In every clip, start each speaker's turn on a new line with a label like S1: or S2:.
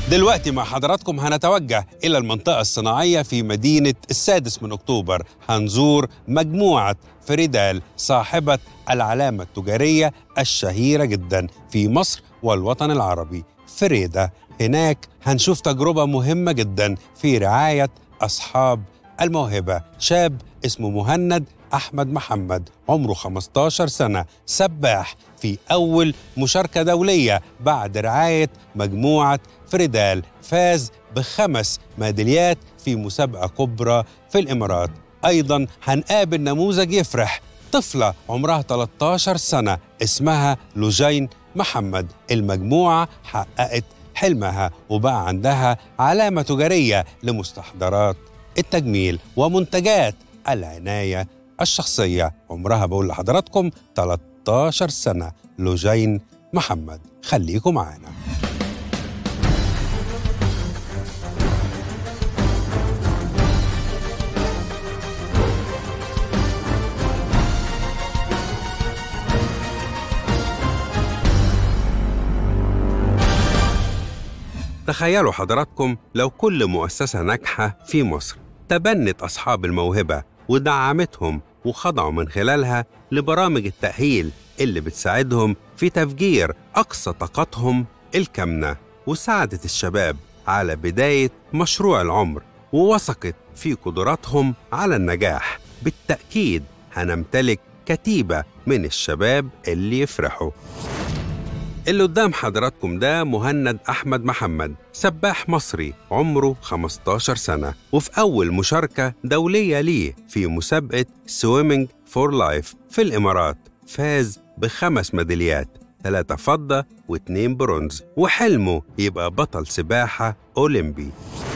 S1: دلوقتي مع حضراتكم هنتوجه إلى المنطقة الصناعية في مدينة 6 أكتوبر. هنزور مجموعة فريدال صاحبة العلامة التجارية الشهيرة جدا في مصر والوطن العربي، فريدة. هناك هنشوف تجربة مهمة جدا في رعاية أصحاب الموهبة. شاب اسمه مهند أحمد محمد، عمره 15 سنة، سباح في أول مشاركة دولية بعد رعاية مجموعة فريدال. فاز ب5 ميداليات في مسابقة كبرى في الإمارات. أيضا هنقابل نموذج يفرح، طفلة عمرها 13 سنة اسمها لوجين محمد. المجموعة حققت حلمها وبقى عندها علامة تجارية لمستحضرات التجميل ومنتجات العناية الشخصية. عمرها بقول لحضراتكم 13 سنة لوجين محمد. خليكم معانا. تخيلوا حضراتكم لو كل مؤسسة ناجحة في مصر تبنت أصحاب الموهبة ودعمتهم وخضعوا من خلالها لبرامج التأهيل اللي بتساعدهم في تفجير أقصى طاقتهم الكامنة، وساعدت الشباب على بداية مشروع العمر ووثقت في قدراتهم على النجاح. بالتأكيد هنمتلك كتيبة من الشباب اللي يفرحوا. اللي قدام حضراتكم ده مهند أحمد محمد، سباح مصري عمره 15 سنة، وفي أول مشاركة دولية ليه في مسابقة سويمنج فور لايف في الإمارات فاز ب5 ميداليات، 3 فضة و2 برونز، وحلمه يبقى بطل سباحة أولمبي.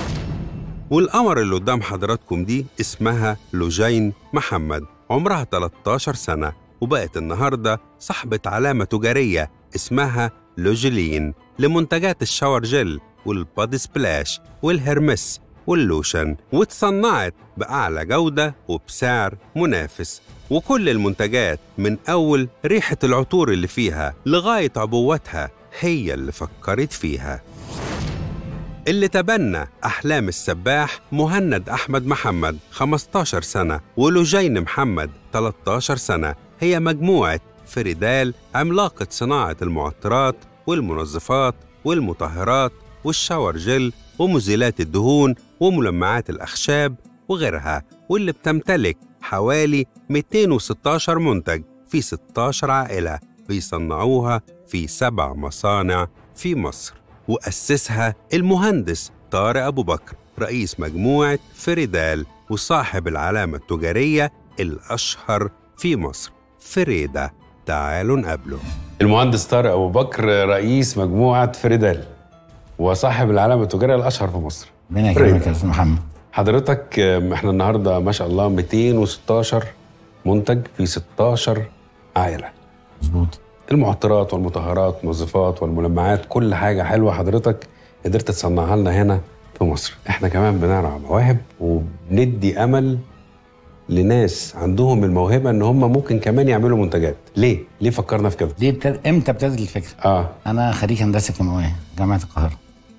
S1: والقمر اللي قدام حضراتكم دي اسمها لوجين محمد، عمرها 13 سنة، وبقت النهاردة صاحبة علامة تجارية اسمها لوجلين لمنتجات الشاور جل والبادي سبلاش والهرمس واللوشن، واتصنعت بأعلى جودة وبسعر منافس. وكل المنتجات من أول ريحة العطور اللي فيها لغاية عبوتها هي اللي فكرت فيها. اللي تبنى أحلام السباح مهند أحمد محمد 15 سنة ولوجين محمد 13 سنة هي مجموعة فريدال، عملاقة صناعة المعطرات والمنظفات والمطهرات والشاور جل ومزيلات الدهون وملمعات الأخشاب وغيرها، واللي بتمتلك حوالي 216 منتج في 16 عائلة بيصنعوها في 7 مصانع في مصر. وأسسها المهندس طارق أبو بكر، رئيس مجموعة فريدال وصاحب العلامة التجارية الأشهر في مصر، فريدة. تعالوا نقابله. المهندس طارق أبو بكر، رئيس مجموعة فريدال وصاحب العلامة التجارية الأشهر في مصر.
S2: ربنا يكرمك يا أستاذ محمد.
S1: حضرتك احنا النهارده ما شاء الله 216 منتج في 16 عائلة.
S2: مظبوط.
S1: المعطرات والمطهرات والمنظفات والملمعات، كل حاجة حلوة حضرتك قدرت تصنعها لنا هنا في مصر. احنا كمان بنرعى مواهب وبندي أمل لناس عندهم الموهبة ان هم ممكن كمان يعملوا منتجات. ليه فكرنا في كده؟
S2: امتى ابتدت الفكرة؟ انا خريج هندسة كيماوية جامعة القاهرة،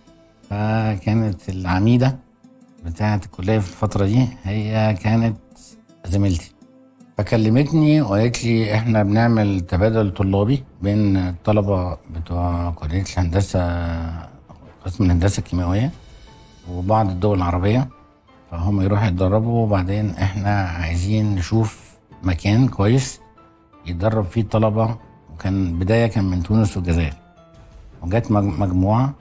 S2: فكانت العميدة بتاعة الكلية في الفترة دي هي كانت زميلتي، فكلمتني وقالت لي احنا بنعمل تبادل طلابي بين الطلبة بتوع كلية الهندسة قسم الهندسة الكيماوية وبعض الدول العربية، فهم يروحوا يتدربوا، وبعدين احنا عايزين نشوف مكان كويس يتدرب فيه الطلبة. وكان بداية كان من تونس والجزائر، وجات مجموعة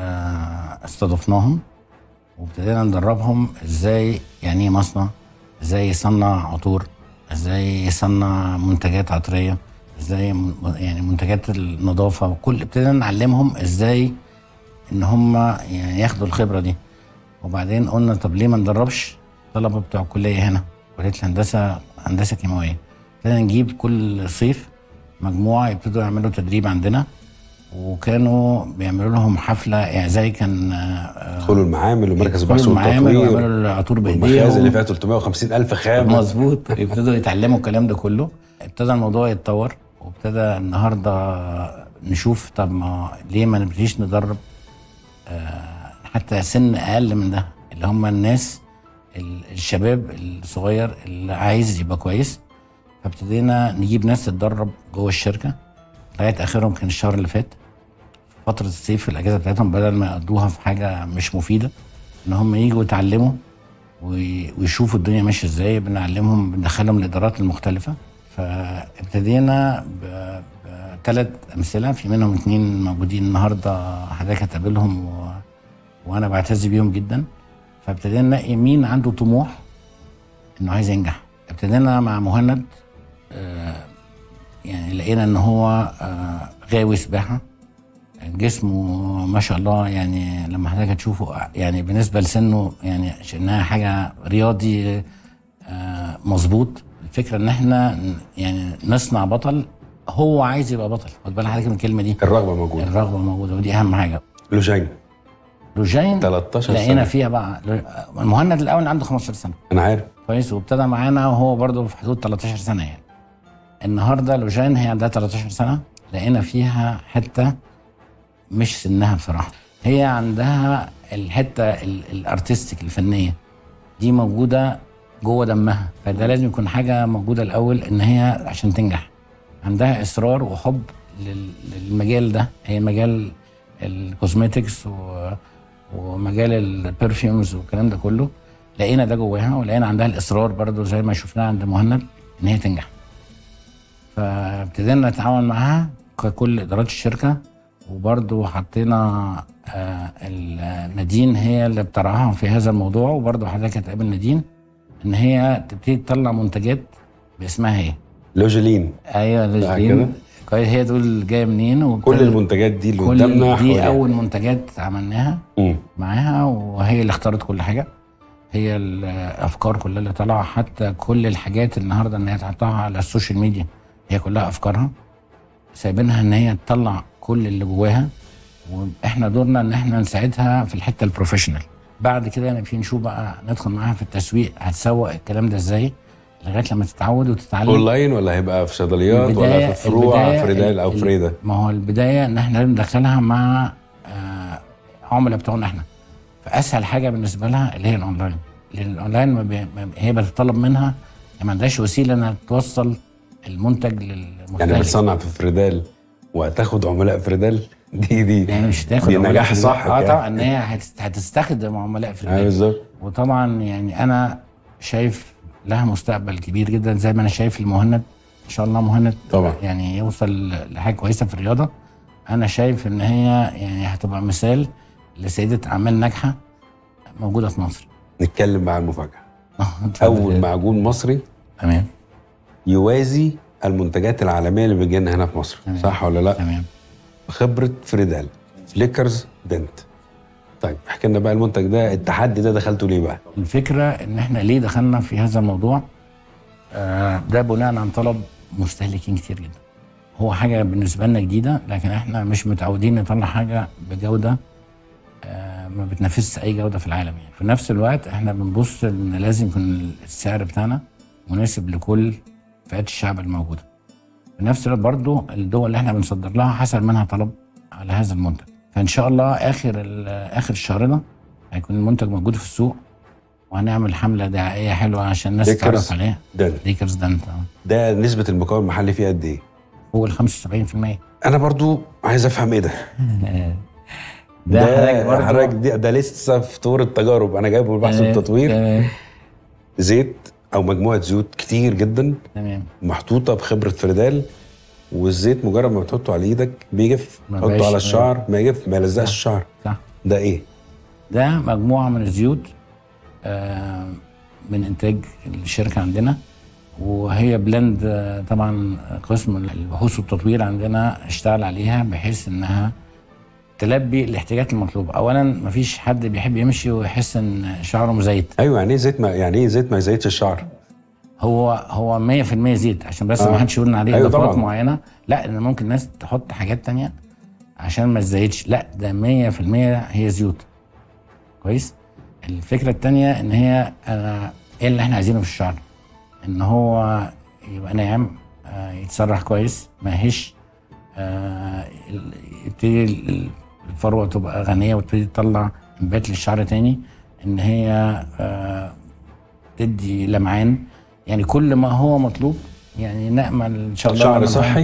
S2: استضفناهم وابتدينا ندربهم ازاي يعني ايه مصنع، ازاي يصنع عطور، ازاي يصنع منتجات عطرية، ازاي يعني منتجات النظافة، وكل ابتدينا نعلمهم ازاي ان هم يعني ياخدوا الخبرة دي. وبعدين قلنا طب ليه ما ندربش طلبة بتوع الكلية هنا كلية هندسة كيماوية. ابتدينا نجيب كل صيف مجموعة يبتدوا يعملوا تدريب عندنا، وكانوا بيعملوا لهم حفلة يعني زي كان
S1: يدخلوا المعامل ومركز البحث
S2: والتطوير ويعملوا العطور بايديهم،
S1: والمخازن اللي فيها 350,000 خامة.
S2: مظبوط. يبتدوا يتعلموا الكلام ده كله. ابتدى الموضوع يتطور، وابتدى النهارده نشوف طب ما ليه ما نبتديش ندرب حتى سن اقل من ده، اللي هم الناس الشباب الصغير اللي عايز يبقى كويس. فابتدينا نجيب ناس تتدرب جوه الشركه لغايه اخرهم كان الشهر اللي فات في فتره الصيف في الاجازه بتاعتهم، بدل ما يقضوها في حاجه مش مفيده ان هم يجوا يتعلموا ويشوفوا الدنيا ماشيه ازاي. بنعلمهم، بندخلهم الادارات المختلفه. فابتدينا بثلاث امثله، في منهم 2 موجودين النهارده حضرتك هتقابلهم وانا بعتز بيهم جدا. فابتدينا نلاقي مين عنده طموح انه عايز ينجح. ابتدينا مع مهند، يعني لقينا ان هو غاوي سباحه، جسمه ما شاء الله، يعني لما حضرتك هتشوفه يعني بالنسبه لسنه يعني انها حاجه رياضي مظبوط. الفكره ان احنا يعني نصنع بطل، هو عايز يبقى بطل. خد بالك حضرتك من الكلمه دي،
S3: الرغبه موجوده.
S2: الرغبه موجوده، ودي اهم حاجه. لوجين
S3: 13
S2: لقينا
S3: سنة.
S2: فيها بقى المهند الاول عنده 15 سنه
S3: انا عارف
S2: كويس، وابتدى معانا وهو برضه في حدود 13 سنه يعني. النهارده لوجين هي عندها 13 سنه، لقينا فيها حته مش سنها بصراحه، هي عندها الحته الارتستيك الفنيه دي موجوده جوه دمها. فده لازم يكون حاجه موجوده الاول، ان هي عشان تنجح عندها اصرار وحب للمجال ده. هي مجال الكوزماتكس ومجال البرفيومز والكلام ده كله، لقينا ده جواها، ولقينا عندها الاصرار برضو زي ما شفناها عند مهند ان هي تنجح. فابتدينا نتعاون معاها ككل ادارات الشركه، وبرضو حطينا نادين هي اللي بترعاها في هذا الموضوع. وبرضو حضرتك هتقابل نادين ان هي تبتدي تطلع منتجات باسمها هي
S3: لوجلين.
S2: ايوه لوجلين كويس، هي دول جايه منين.
S3: كل المنتجات دي اللي قدامنا
S2: دي اول منتجات عملناها معاها، وهي اللي اختارت كل حاجه، هي الافكار كلها اللي طالعه. حتى كل الحاجات النهارده ان هي تحطها على السوشيال ميديا هي كلها افكارها، سايبينها ان هي تطلع كل اللي جواها، واحنا دورنا ان احنا نساعدها في الحته البروفيشنال. بعد كده نبتدي نشوف بقى ندخل معاها في التسويق، هتسوق الكلام ده ازاي لغايه لما تتعود وتتعلم.
S3: اونلاين ولا هيبقى في صيدليات ولا في فروع فريدال او فريده؟
S2: ما هو البدايه ان احنا لازم ندخلها مع عملاء بتوعنا احنا. فاسهل حاجه بالنسبه لها اللي هي الاونلاين، لان الاونلاين هي بتطلب منها ما عندهاش وسيله انها توصل المنتج للمستهلك.
S3: يعني بتصنع في فريدال وهتاخد عملاء فريدال؟ دي
S2: يعني مش هتاخد
S3: دي نجاح صح
S2: طبعا ان هي هتستخدم عملاء فريدال.
S3: بالظبط.
S2: وطبعا يعني انا شايف لها مستقبل كبير جدا، زي ما انا شايف المهند ان شاء الله. مهند
S3: طبعا
S2: يعني يوصل لحاجه كويسه في الرياضه. انا شايف ان هي يعني هتبقى مثال لسيده اعمال ناجحه موجوده في مصر.
S3: نتكلم مع المفاجاه. اول معجون مصري
S2: تمام
S3: يوازي المنتجات العالميه اللي بتجي لنا هنا في مصر، تمام. صح ولا لا؟
S2: تمام.
S3: خبره فريدال فليكرز دنت. طيب احكي لنا بقى المنتج ده، التحدي ده دخلته ليه بقى؟
S2: الفكره ان احنا ليه دخلنا في هذا الموضوع ده بناء عن طلب مستهلكين كتير جدا. هو حاجه بالنسبه لنا جديده، لكن احنا مش متعودين نطلع حاجه بجوده ما بتنافسش اي جوده في العالم يعني. في نفس الوقت احنا بنبص ان لازم يكون السعر بتاعنا مناسب لكل فئات الشعب الموجوده. في نفس الوقت برضو الدول اللي احنا بنصدر لها حصل منها طلب على هذا المنتج. فان شاء الله اخر الشهر ده هيكون المنتج موجود في السوق، وهنعمل حمله دعائيه حلوه عشان الناس تتعرف عليه. ليكرز دنت. ده
S3: نسبه المكون المحلي فيه قد ايه؟
S2: فوق ال 75%.
S3: انا برضو عايز افهم ايه ده.
S2: ده
S3: حضرتك ده لسه في طور التجارب، انا جايبه البحث والتطوير. زيت او مجموعه زيوت كتير جدا،
S2: تمام،
S3: محطوطه بخبره فريدال، والزيت مجرد ما بتحطه على ايدك بيجف، تحطه على الشعر ما يجف، ما يلزقش الشعر.
S2: صح.
S3: ده ايه؟
S2: ده مجموعه من الزيوت من انتاج الشركه عندنا، وهي بلند طبعا قسم البحوث والتطوير عندنا اشتغل عليها بحيث انها تلبي الاحتياجات المطلوبه. اولا مفيش حد بيحب يمشي ويحس ان شعره مزيت.
S3: ايوه، يعني ايه زيت ما يزيتش الشعر؟
S2: هو 100% زيت، عشان بس ما حدش يقول عليه اضافات معينه. لا، ان ممكن الناس تحط حاجات تانية عشان ما تزيتش. لا، ده 100% هي زيوت. كويس. الفكره التانية ان هي ايه اللي احنا عايزينه في الشعر؟ ان هو يبقى ناعم، يتسرح كويس، ما يهش، يبتدي الفروه تبقى غنيه وتبتدي تطلع انبات للشعر تاني، ان هي تدي لمعان، يعني كل ما هو مطلوب. يعني نأمل ان شاء الله
S3: شعر صحي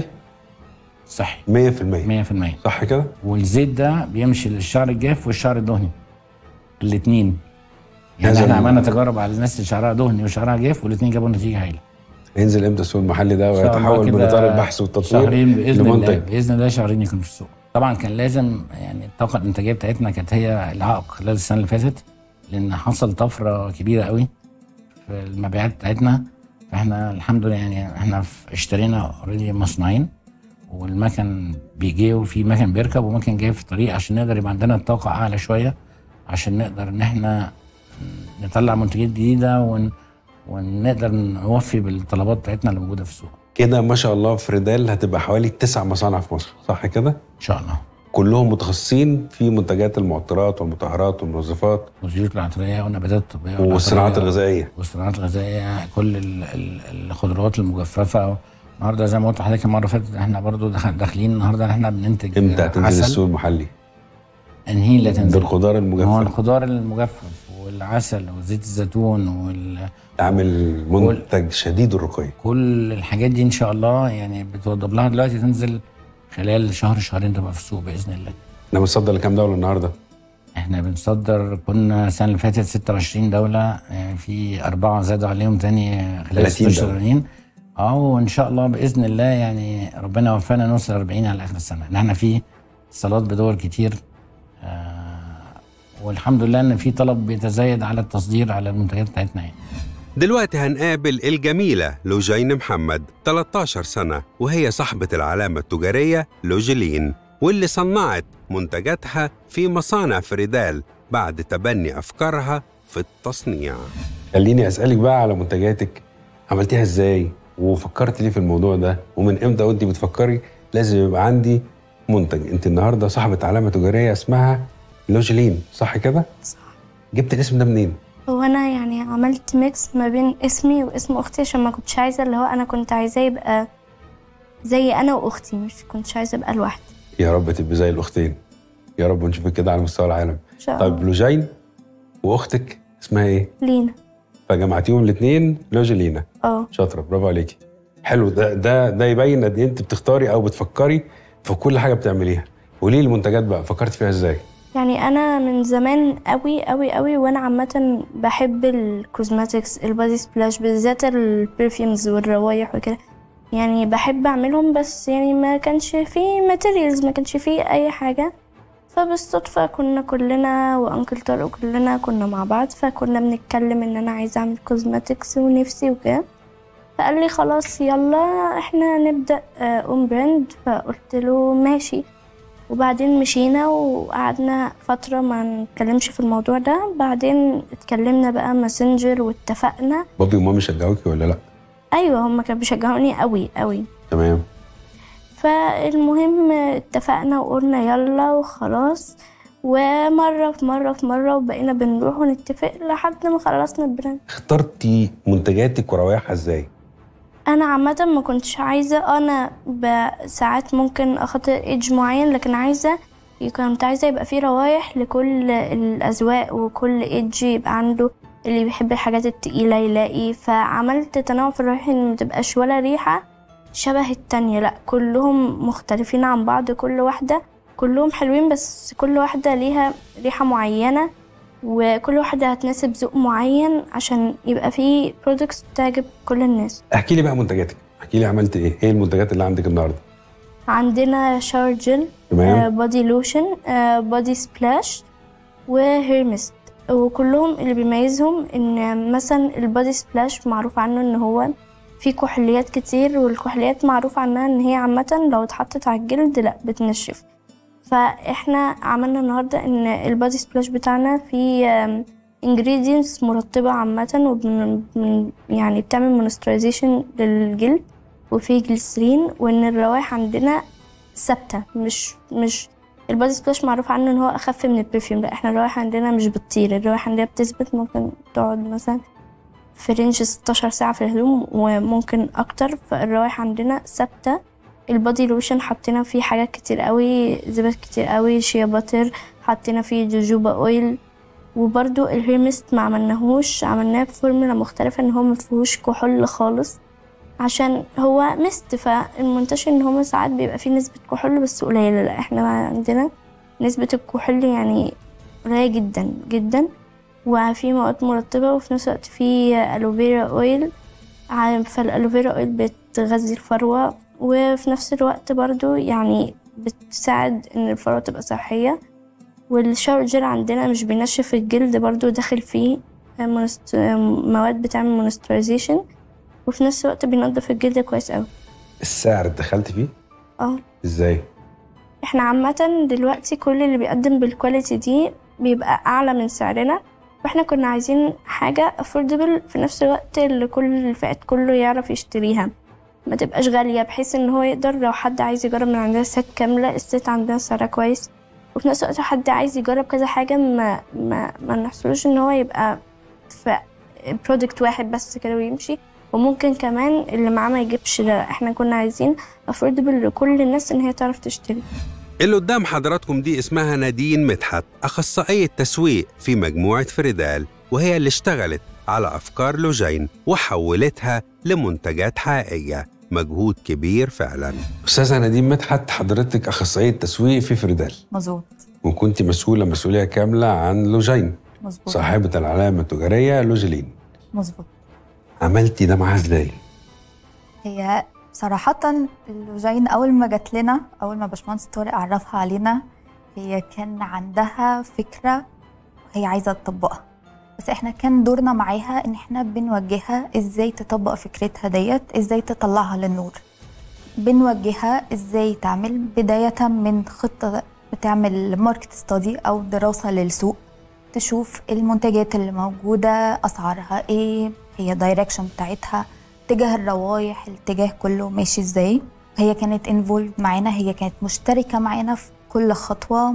S3: 100% صح كده.
S2: والزيت ده بيمشي للشعر الجاف والشعر الدهني الاثنين. يعني احنا عملنا تجارب على الناس اللي شعرها دهني وشعرها جاف، والاثنين جابوا نتيجه هايله.
S3: هينزل امتى السوق المحلي ده ويتحول من اطار البحث والتطوير
S2: شهرين باذن الله. باذن الله شهرين يكون في السوق. طبعا كان لازم، يعني الطاقه الانتاجيه بتاعتنا كانت هي العائق خلال السنه اللي فاتت، لان حصل طفره كبيره قوي في المبيعات بتاعتنا. فاحنا الحمد لله يعني احنا اشترينا اوريدي مصنعين، والمكن بيجي وفي مكن بيركب ومكن جاي في الطريق، عشان نقدر يبقى عندنا الطاقه اعلى شويه، عشان نقدر ان احنا نطلع منتجات جديده ونقدر نوفي بالطلبات بتاعتنا اللي موجوده في السوق.
S3: كده ما شاء الله في ريدال هتبقى حوالي 9 مصانع في مصر، صح كده؟ ان
S2: شاء الله.
S3: كلهم متخصصين في منتجات المعطرات والمطهرات والمنظفات
S2: والزيوت العطريه والنباتات الطبيه
S3: والصناعات الغذائيه.
S2: والصناعات الغذائيه، كل الخضروات المجففه. النهارده زي ما قلت لحضرتك المره اللي فاتت، احنا برضو داخلين النهارده احنا بننتج.
S3: امتى هتنزل السوق المحلي؟
S2: انهي اللي تنزل؟
S3: الخضار المجفف.
S2: هو الخضار المجفف والعسل وزيت الزيتون
S3: تعمل منتج شديد الرقي.
S2: كل الحاجات دي ان شاء الله يعني بتوضب لها دلوقتي، تنزل خلال شهرين تبقى في السوق باذن الله.
S3: احنا بنصدر لكام دوله النهارده؟
S2: احنا بنصدر، كنا السنه اللي فاتت 26 دوله، يعني في 4 زادوا عليهم تاني خلال 6 شهور. وان شاء الله باذن الله يعني ربنا يوفقنا نوصل 40 على اخر السنه، ان احنا في اتصالات بدول كتير، والحمد لله ان في طلب بيتزايد على التصدير على المنتجات بتاعتنا يعني.
S1: دلوقتي هنقابل الجميلة لوجين محمد، 13 سنة، وهي صاحبة العلامة التجارية لوجلين، واللي صنعت منتجاتها في مصانع في ريدال بعد تبني أفكارها في التصنيع.
S3: خليني أسألك بقى على منتجاتك، عملتيها إزاي؟ وفكرت ليه في الموضوع ده؟ ومن إمتى وأنت بتفكري لازم يبقى عندي منتج؟ أنت النهاردة صاحبة علامة تجارية اسمها لوجلين، صح كده؟
S4: صح.
S3: جبت الاسم ده منين؟
S4: هو انا يعني عملت ميكس ما بين اسمي واسم اختي، عشان ما كنتش عايزه اللي هو انا كنت عايزاه يبقى زي انا واختي، مش كنتش عايزه ابقى لوحدي.
S3: يا رب تبقي زي الاختين، يا رب نشوفك كده على مستوى العالم
S4: ان شاء الله.
S3: طيب لوجين واختك اسمها ايه؟
S4: لينا.
S3: فجمعتيهم الاثنين لوجلينا. شاطره، برافو عليكي. حلو. ده يبين قد ايه انت بتختاري او بتفكري في كل حاجه بتعمليها. وليه المنتجات بقى فكرت فيها ازاي؟
S4: يعني انا من زمان قوي قوي قوي وانا عامه بحب الكوزماتكس، البادي سبلاش، بالذات البرفيومز والروايح وكده، يعني بحب اعملهم، بس يعني ما كانش فيه ماتيريالز، ما كانش فيه اي حاجه. فبالصدفه كنا كلنا وانكل طارق كلنا كنا مع بعض، فكنا بنتكلم ان انا عايزه اعمل كوزماتكس ونفسي وكده، فقال لي خلاص يلا احنا نبدا اون براند. فقلت له ماشي. وبعدين مشينا وقعدنا فترة ما نتكلمش في الموضوع ده، بعدين اتكلمنا بقى ماسنجر واتفقنا.
S3: بابي ومامي شجعوكي ولا لا؟
S4: ايوه هم كانوا بيشجعوني قوي قوي.
S3: تمام.
S4: فالمهم اتفقنا وقلنا يلا وخلاص، ومرة في مرة في مرة وبقينا بنروح ونتفق لحد ما خلصنا البراند.
S3: اخترتي منتجاتك وروايحها ازاي؟
S4: انا عامه ما كنتش عايزه، انا ساعات ممكن اخاطر ايدج معين، لكن كنت عايزه يبقى فيه روايح لكل الاذواق وكل ايدج يبقى عنده، اللي بيحب الحاجات التقيله يلاقي. فعملت تنوع في الروايح، ان ما تبقاش ولا ريحه شبه التانية، لا كلهم مختلفين عن بعض، كل واحده كلهم حلوين، بس كل واحده ليها ريحه معينه، وكل واحدة هتناسب ذوق معين عشان يبقى فيه برودكتس تعجب كل الناس.
S3: احكي لي بقى منتجاتك، احكي لي عملت ايه المنتجات اللي عندك النهارده؟
S4: عندنا شاور جل، بودي لوشن، بودي سبلاش، وهير ميست. وكلهم اللي بيميزهم ان مثلا البودي سبلاش معروف عنه ان هو فيه كحوليات كتير، والكحوليات معروف عنها ان هي عامة لو اتحطت على الجلد لا بتنشف. فاحنا عملنا النهارده ان البادي سبلاش بتاعنا فيه ingredients مرطبه عامه، يعني بتعمل مونسترايزيشن للجلد، وفيه جليسرين، وان الروائح عندنا ثابته، مش البادي سبلاش معروف عنه ان هو اخف من البرفيوم، لا احنا الروائح عندنا مش بتطير، الروائح عندنا بتثبت، ممكن تقعد مثلا في رينج 16 ساعه في الهدوم وممكن اكتر، فالروائح عندنا ثابته البادي لوشن حطينا فيه حاجات كتير قوي، زبادي كتير قوي، شيا باتر، حطينا فيه جوجوبا اويل. وبرضو الهير ميست ما عملناهوش، عملناه بفورمولا مختلفة ان هو مفيهوش كحول خالص، عشان هو ميست فالمنتشر ان هو ساعات بيبقى فيه نسبة كحول بس قليلة. لا احنا عندنا نسبة الكحول يعني قليلة جدا جدا، وفي مواد مرطبة، وفي نفس الوقت في ألوفيرا أويل. فالألوفيرا أويل بتغذي الفروة، وفي نفس الوقت برضو يعني بتساعد إن الفروة تبقى صحية. والشاور جيل عندنا مش بينشف الجلد، برضو داخل فيه مواد بتعمل مونسترايزيشن، وفي نفس الوقت بينضف الجلد كويس أوي.
S3: السعر دخلت فيه؟ ازاي؟
S4: احنا عامة دلوقتي كل اللي بيقدم بالكواليتي دي بيبقى أعلى من سعرنا، واحنا كنا عايزين حاجة affordable في نفس الوقت اللي كل الفئات كله يعرف يشتريها، ما تبقاش غالية، بحيث ان هو يقدر لو حد عايز يجرب من عندنا سيت كاملة، السيت عندنا سعرها كويس. وفي نفس الوقت حد عايز يجرب كذا حاجة ما نحصلوش ان هو يبقى في برودكت واحد بس كده ويمشي، وممكن كمان اللي معاه ما يجيبش. ده احنا كنا عايزين affordable لكل الناس ان هي تعرف تشتري.
S1: اللي قدام حضراتكم دي اسمها نادين مدحت، أخصائية تسويق في مجموعة فريدال، وهي اللي اشتغلت على أفكار لوجين وحولتها لمنتجات حقيقية. مجهود كبير فعلا.
S3: أستاذة نادين مدحت، حضرتك أخصائية تسويق في فريدال.
S5: مظبوط.
S3: وكنت مسؤولية كاملة عن لوجين.
S5: مظبوط.
S3: صاحبة العلامة التجارية لوجلين.
S5: مظبوط.
S3: عملتي ده معاها ازاي؟
S5: هي صراحة اللوجين أول ما جات لنا، أول ما باشمهندس طارق عرفها علينا، هي كان عندها فكرة هي عايزة تطبقها، بس احنا كان دورنا معاها ان احنا بنوجهها ازاي تطبق فكرتها ديت، ازاي تطلعها للنور. بنوجهها ازاي تعمل بداية من خطة، بتعمل ماركت ستادي او دراسة للسوق، تشوف المنتجات اللي موجودة اسعارها ايه، هي دايركشن بتاعتها، اتجاه الروايح، الاتجاه كله ماشي ازاي. هي كانت انفولد معانا، هي كانت مشتركة معانا في كل خطوة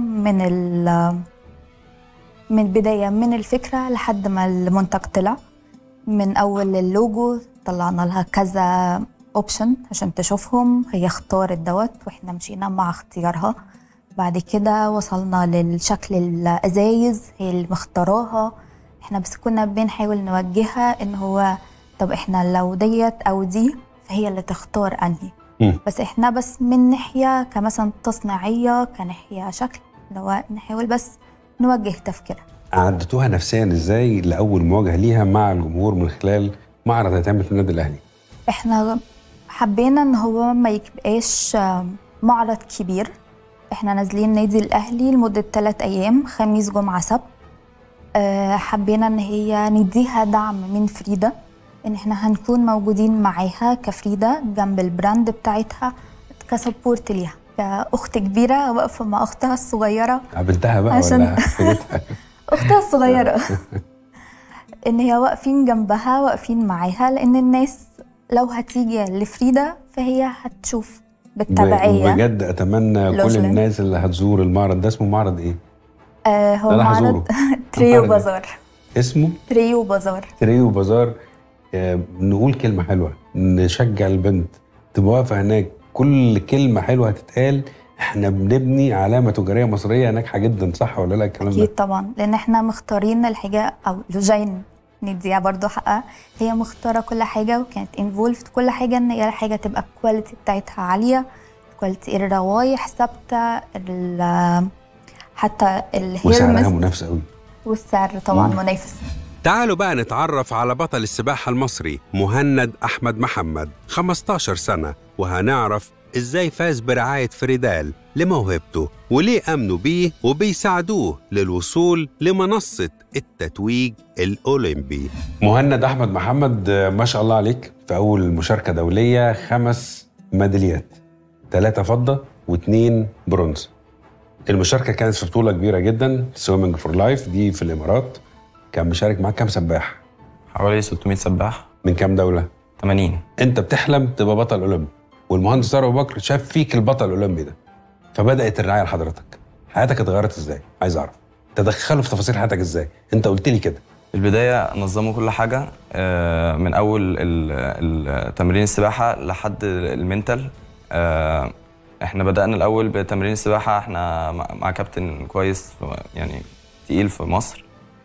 S5: من بداية من الفكرة لحد ما المنتج طلع. من أول اللوجو طلعنا لها كذا اوبشن عشان تشوفهم، هي اختارت دوت واحنا مشينا مع اختيارها. بعد كده وصلنا للشكل الأزايز، هي اللي مختاراها، احنا بس كنا بنحاول نوجهها ان هو طب احنا لو ديت او دي فهي اللي تختار انهي. بس احنا بس من ناحية كمثلا تصنيعية، كناحية شكل، لو نحاول بس نوجه تفكيرها.
S3: عدتوها نفسيا ازاي لأول مواجهة ليها مع الجمهور من خلال معرض هيتعمل في النادي الأهلي؟
S5: احنا حبينا ان هو ما يبقاش معرض كبير، احنا نازلين نادي الأهلي لمدة 3 أيام، خميس جمعة سبت. حبينا ان هي نديها دعم من فريدة، ان احنا هنكون موجودين معاها كفريدة جنب البراند بتاعتها كسبورت ليها، كأخت كبيرة واقفة مع أختها الصغيرة.
S3: قابلتها بقى
S5: عشان
S3: ولا
S5: أختها الصغيرة إن هي واقفين جنبها، واقفين معاها، لأن الناس لو هتيجي لفريدة فهي هتشوف بالتبعية.
S3: بجد أتمنى كل الناس اللي هتزور المعرض ده. اسمه معرض إيه؟
S5: هو معرض تريو بازار.
S3: اسمه؟
S5: تريو بازار.
S3: تريو بازار. نقول كلمة حلوة، نشجع البنت تبقى واقفة هناك، كل كلمة حلوة هتتقال احنا بنبني علامة تجارية مصرية ناجحة جدا. صح ولا لا الكلام ده؟
S5: أكيد طبعا، لأن احنا مختارين الحاجة، أو لوجين نديها برضو حقها، هي مختارة كل حاجة وكانت انفولفد كل حاجة، ان هي الحاجة تبقى الكواليتي بتاعتها عالية، كواليتي الروايح ثابتة، حتى
S3: وسعرها منافس قوي،
S5: والسعر طبعا منافس.
S1: تعالوا بقى نتعرف على بطل السباحة المصري مهند أحمد محمد، 15 سنة، وهنعرف إزاي فاز برعاية فريدال لموهبته، وليه أمنوا بيه وبيساعدوه للوصول لمنصة التتويج الأولمبي.
S3: مهند أحمد محمد، ما شاء الله عليك، في أول مشاركة دولية 5 ميداليات، 3 فضة و2 برونز. المشاركة كانت في بطولة كبيرة جدا، سويمنج فور لايف دي في الإمارات. كان مشارك معاك كام سباح؟
S6: حوالي 600 سباح.
S3: من كام دولة؟
S6: 80.
S3: انت بتحلم تبقى بطل اولمبي، والمهندس طارق ابو بكر شاف فيك البطل الاولمبي ده، فبدات الرعايه لحضرتك. حياتك اتغيرت ازاي؟ عايز اعرف تدخلوا في تفاصيل حياتك ازاي؟ انت قلت لي كده.
S6: في البدايه نظموا كل حاجه، من اول تمرين السباحه لحد المنتال، احنا بدأنا الأول بتمرين السباحة، احنا مع كابتن كويس يعني تقيل في مصر.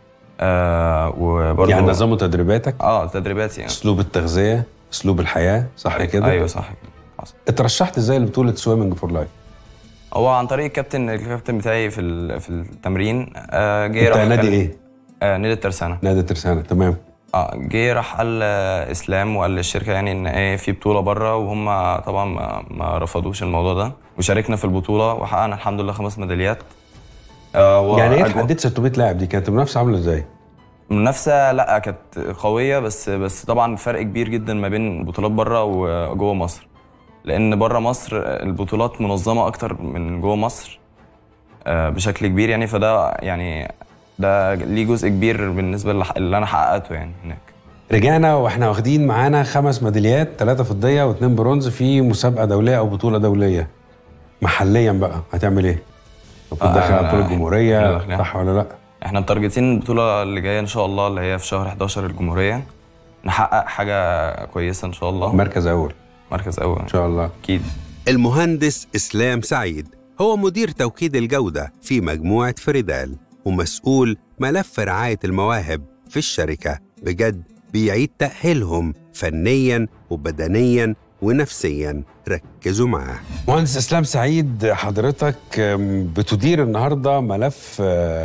S3: وبرضه يعني نظموا تدريباتك؟
S6: تدريباتي يعني.
S3: اسلوب التغذية، اسلوب الحياة، صح كده؟
S6: ايوه صح كده.
S3: اترشحت ازاي لبطولة سويمنج فور لايف؟
S6: هو عن طريق الكابتن بتاعي في التمرين.
S3: جه راح نادي ايه؟
S6: نادي الترسانة.
S3: نادي الترسانة، تمام.
S6: جه راح قال اسلام وقال للشركه يعني ان ايه في بطوله بره، وهم طبعا ما رفضوش الموضوع ده، وشاركنا في البطوله وحققنا الحمد لله 5 ميداليات.
S3: يعني ايه اتحديت 600 لاعب؟ دي كانت المنافسه عامله ازاي؟
S6: المنافسه لا كانت قويه، بس طبعا فرق كبير جدا ما بين بطولات بره وجوه مصر، لان بره مصر البطولات منظمه اكتر من جوه مصر بشكل كبير يعني. فده يعني ده ليه جزء كبير بالنسبه اللي انا حققته يعني هناك.
S3: رجعنا واحنا واخدين معانا 5 ميداليات، 3 فضيه و2 برونز في مسابقه دوليه او بطوله دوليه. محليا بقى هتعمل ايه؟ داخل بطوله الجمهوريه صح ولا لا؟
S6: احنا متارجتين البطوله اللي جايه ان شاء الله، اللي هي في شهر 11 الجمهوريه، نحقق حاجه كويسه ان شاء الله.
S3: مركز اول
S6: ان
S3: شاء الله
S6: اكيد.
S1: المهندس اسلام سعيد هو مدير توكيد الجوده في مجموعه فريدال ومسؤول ملف رعايه المواهب في الشركه. بجد بيعيد تاهيلهم فنيا وبدنيا ونفسيا، ركزوا معاه.
S3: مهندس اسلام سعيد، حضرتك بتدير النهارده ملف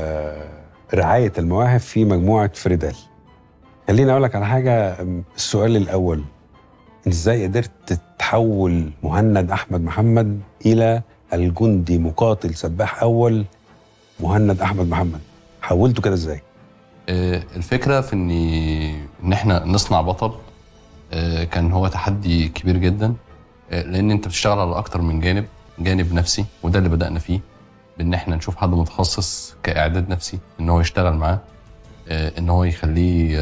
S3: رعايه المواهب في مجموعه فريدال. خليني اقول لك على حاجه. السؤال الاول، ازاي قدرت تحول مهند احمد محمد الى الجندي مقاتل سباح اول مهند احمد محمد؟ حولته كده ازاي؟
S7: الفكره في ان احنا نصنع بطل كان هو تحدي كبير جدا، لان انت بتشتغل على اكتر من جانب نفسي، وده اللي بدأنا فيه بان احنا نشوف حد متخصص كاعداد نفسي ان هو يشتغل معاه، ان هو يخليه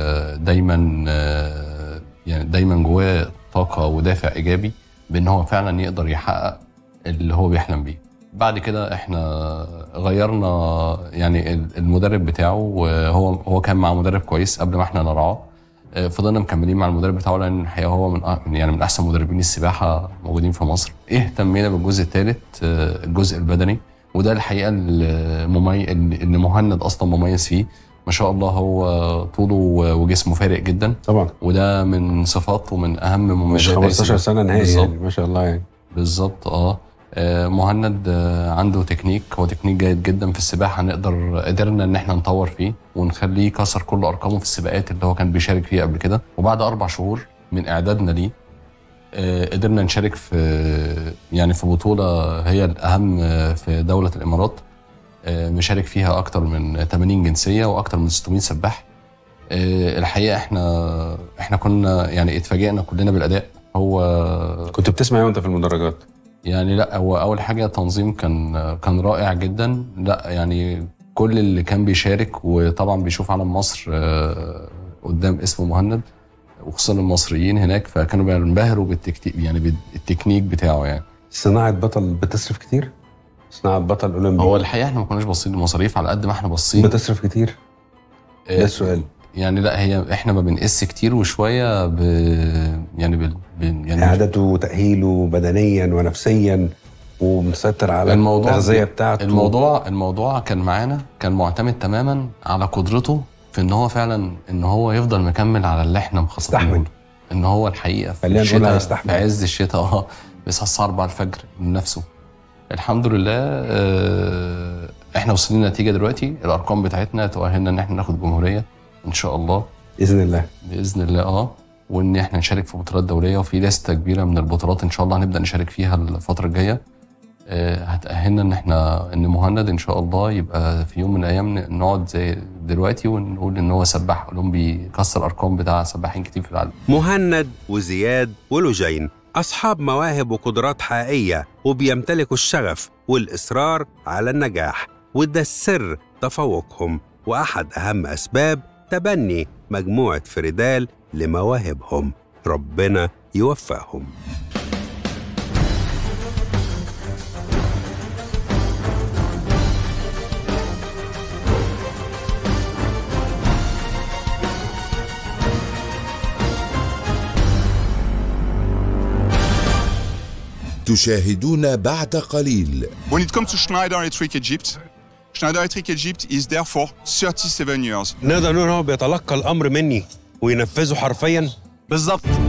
S7: دايما جواه طاقه ودافع ايجابي بان هو فعلا يقدر يحقق اللي هو بيحلم بيه. بعد كده احنا غيرنا يعني المدرب بتاعه، وهو كان مع مدرب كويس قبل ما احنا نرعاه. فضلنا مكملين مع المدرب بتاعه، لان الحقيقه هو من احسن مدربين السباحه موجودين في مصر. اهتمينا بالجزء الثالث، الجزء البدني، وده الحقيقه اللي مهند اصلا مميز فيه ما شاء الله. هو طوله وجسمه فارق جدا
S3: طبعا،
S7: وده من صفات ومن اهم مميزات.
S3: مش 15 سنه نهائي يعني، ما شاء الله يعني.
S7: بالظبط. مهند عنده تكنيك، هو تكنيك جيد جدا في السباحه. قدرنا ان احنا نطور فيه ونخليه يكسر كل ارقامه في السباقات اللي هو كان بيشارك فيها قبل كده. وبعد 4 شهور من اعدادنا ليه قدرنا نشارك في بطوله هي الاهم في دوله الامارات، مشارك فيها اكتر من 80 جنسيه واكتر من 600 سباح. الحقيقه احنا كنا يعني اتفاجئنا كلنا بالاداء. هو
S3: كنت بتسمع ايه وانت في المدرجات؟
S7: يعني لا، هو اول حاجه تنظيم كان رائع جدا. لا يعني كل اللي كان بيشارك وطبعا بيشوف علم مصر قدام اسمه مهند، وخصوصا المصريين هناك، فكانوا بينبهروا بالتكنيك بتاعه يعني.
S3: صناعه بطل بتصرف كتير؟ صناعه بطل اولمبي؟
S7: هو الحقيقه احنا ما كناش باصين للمصاريف على قد ما احنا باصين.
S3: بتصرف كتير؟ ده السؤال.
S7: يعني لا، احنا ما بنقس كتير وشويه يعني
S3: اعداده وتاهيله بدنيا ونفسيا ومسيطر على التغذيه بتاعته.
S7: الموضوع كان معانا، كان معتمد تماما على قدرته في ان هو فعلا ان هو يفضل مكمل على اللي احنا مخططين، ان هو الحقيقه في الشتاء في عز الشتاء بيصحى الساعه 4 الفجر من نفسه. الحمد لله احنا وصلنا لنتيجه دلوقتي، الارقام بتاعتنا تؤهلنا ان احنا ناخد جمهوريه ان شاء الله باذن الله وان احنا نشارك في بطولات دوليه، وفي لسته كبيره من البطولات ان شاء الله هنبدا نشارك فيها الفتره الجايه. هتاهلنا ان مهند ان شاء الله يبقى في يوم من الايام نقعد زي دلوقتي ونقول ان هو سباح اولمبي كسر ارقام بتاع سباحين كتير في العالم.
S1: مهند وزياد ولوجين اصحاب مواهب وقدرات حقيقيه، وبيمتلكوا الشغف والاصرار على النجاح، وده السر تفوقهم واحد اهم اسباب تبني مجموعة فريدال لمواهبهم. ربنا يوفقهم.
S8: تشاهدون بعد قليل.
S9: When it comes to Schneider Electric Egypt, Schneider Electric Egypt is there for 37 years.
S1: نقدر نقول هو بيتلقى الأمر مني وينفذه حرفيا.
S9: بالظبط.